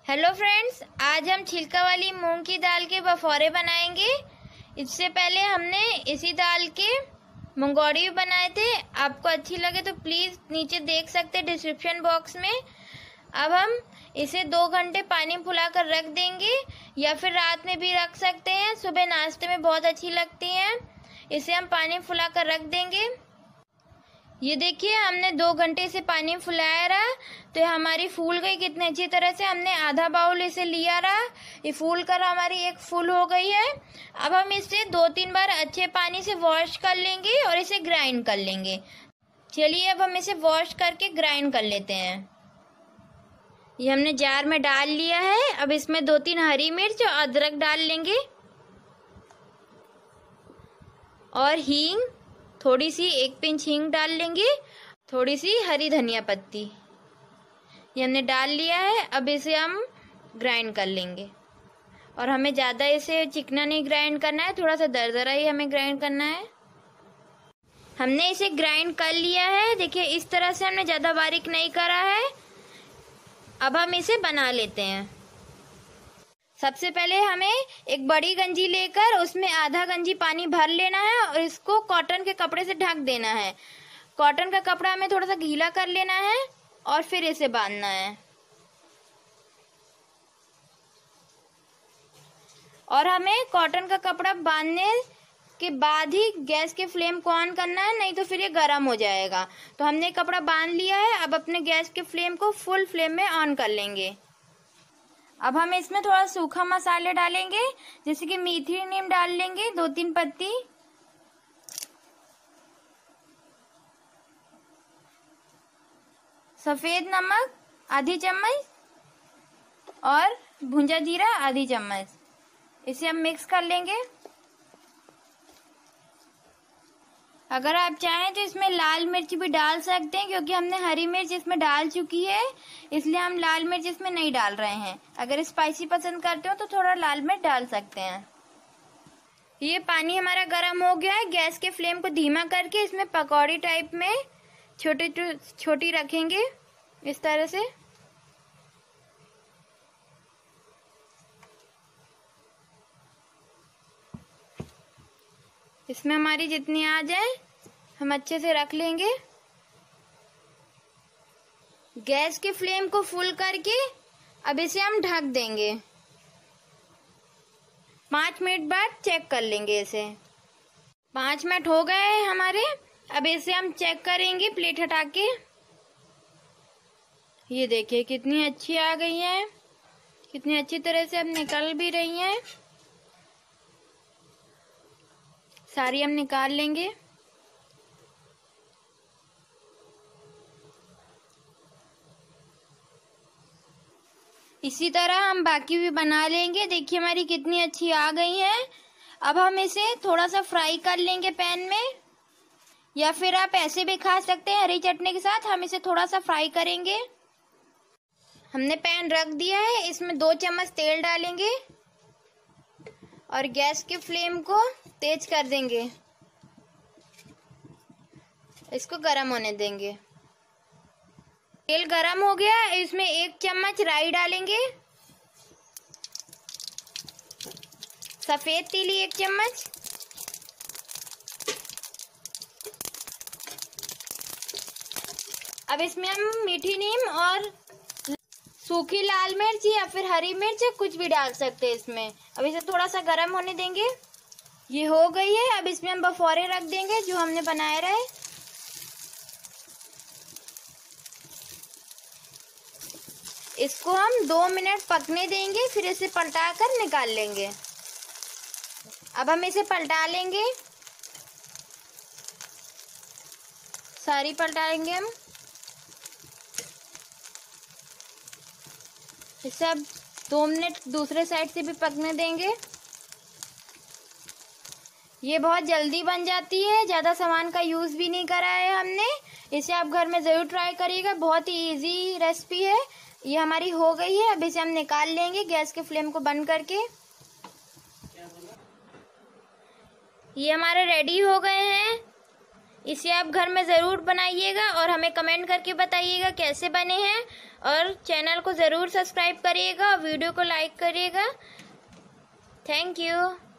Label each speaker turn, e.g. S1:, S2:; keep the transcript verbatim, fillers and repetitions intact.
S1: Hello friends, आज हम छिलका वाली मूंग की दाल के बफोरे बनाएंगे। इससे पहले हमने इसी दाल के मंगोड़ी भी बनाए थे। आपको अच्छी लगे तो प्लीज़ नीचे देख सकते हैं डिस्क्रिप्शन बॉक्स में। अब हम इसे दो घंटे पानी फुला कर रख देंगे या फिर रात में भी रख सकते हैं। सुबह नाश्ते में बहुत अच्छी लगती हैं। इसे हम पानी फुला कर रख देंगे। ये देखिए, हमने दो घंटे से पानी फुलाया रहा तो हमारी फूल गई कितनी अच्छी तरह से। हमने आधा बाउल इसे लिया रहा, ये फूल कर हमारी एक फूल हो गई है। अब हम इसे दो तीन बार अच्छे पानी से वॉश कर लेंगे और इसे ग्राइंड कर लेंगे। चलिए अब हम इसे वॉश करके ग्राइंड कर लेते हैं। ये हमने जार में डाल लिया है। अब इसमें दो तीन हरी मिर्च और अदरक डाल लेंगे और हींग, थोड़ी सी एक पिंच हींग डाल लेंगे, थोड़ी सी हरी धनिया पत्ती ये हमने डाल लिया है। अब इसे हम ग्राइंड कर लेंगे और हमें ज़्यादा इसे चिकना नहीं ग्राइंड करना है, थोड़ा सा दरदरा ही हमें ग्राइंड करना है। हमने इसे ग्राइंड कर लिया है। देखिए इस तरह से हमने ज़्यादा बारीक नहीं करा है। अब हम इसे बना लेते हैं। सबसे पहले हमें एक बड़ी गंजी लेकर उसमें आधा गंजी पानी भर लेना है और इसको कॉटन के कपड़े से ढक देना है। कॉटन का कपड़ा हमें थोड़ा सा गीला कर लेना है और फिर इसे बांधना है। और हमें कॉटन का कपड़ा बांधने के बाद ही गैस के फ्लेम को ऑन करना है, नहीं तो फिर ये गर्म हो जाएगा। तो हमने कपड़ा बांध लिया है। अब अपने गैस के फ्लेम को फुल फ्लेम में ऑन कर लेंगे। अब हम इसमें थोड़ा सूखा मसाले डालेंगे, जैसे कि मीठी नीम डाल लेंगे दो तीन पत्ती, सफेद नमक आधी चम्मच और भुंजा जीरा आधी चम्मच। इसे हम मिक्स कर लेंगे। अगर आप चाहें तो इसमें लाल मिर्च भी डाल सकते हैं, क्योंकि हमने हरी मिर्च इसमें डाल चुकी है, इसलिए हम लाल मिर्च इसमें नहीं डाल रहे हैं। अगर स्पाइसी पसंद करते हो तो थोड़ा लाल मिर्च डाल सकते हैं। ये पानी हमारा गर्म हो गया है। गैस के फ्लेम को धीमा करके इसमें पकौड़ी टाइप में छोटी छोटी रखेंगे इस तरह से। इसमें हमारी जितनी आ जाए हम अच्छे से रख लेंगे। गैस के फ्लेम को फुल करके अब इसे हम ढक देंगे। पाँच मिनट बाद चेक कर लेंगे इसे। पाँच मिनट हो गए हैं हमारे। अब इसे हम चेक करेंगे प्लेट हटा के। ये देखिए कितनी अच्छी आ गई है, कितनी अच्छी तरह से अब निकल भी रही हैं। सारी हम निकाल लेंगे। इसी तरह हम बाकी भी बना लेंगे। देखिए हमारी कितनी अच्छी आ गई है। अब हम इसे थोड़ा सा फ्राई कर लेंगे पैन में, या फिर आप ऐसे भी खा सकते हैं हरी चटनी के साथ। हम इसे थोड़ा सा फ्राई करेंगे। हमने पैन रख दिया है, इसमें दो चम्मच तेल डालेंगे और गैस के फ्लेम को तेज कर देंगे। इसको गरम होने देंगे। तेल गरम हो गया, इसमें एक चम्मच राई डालेंगे, सफेद तिल एक चम्मच, अब इसमें हम मीठी नीम और सूखी लाल मिर्च या फिर हरी मिर्च कुछ भी डाल सकते हैं इसमें। अब इसे थोड़ा सा गरम होने देंगे। ये हो गई है। अब इसमें हम बफोरे रख देंगे जो हमने बनाए रहे। इसको हम दो मिनट पकने देंगे, फिर इसे पलटा कर निकाल लेंगे। अब हम इसे पलटा लेंगे, सारी पलटाएंगे हम। इसे अब दो मिनट दूसरे साइड से भी पकने देंगे। ये बहुत जल्दी बन जाती है, ज़्यादा सामान का यूज़ भी नहीं करा है हमने। इसे आप घर में ज़रूर ट्राई करिएगा, बहुत ही इजी रेसिपी है। ये हमारी हो गई है। अब इसे हम निकाल लेंगे गैस के फ्लेम को बंद करके। ये हमारे रेडी हो गए हैं। इसे आप घर में ज़रूर बनाइएगा और हमें कमेंट करके बताइएगा कैसे बने हैं। और चैनल को ज़रूर सब्सक्राइब करिएगा और वीडियो को लाइक करिएगा। Thank you.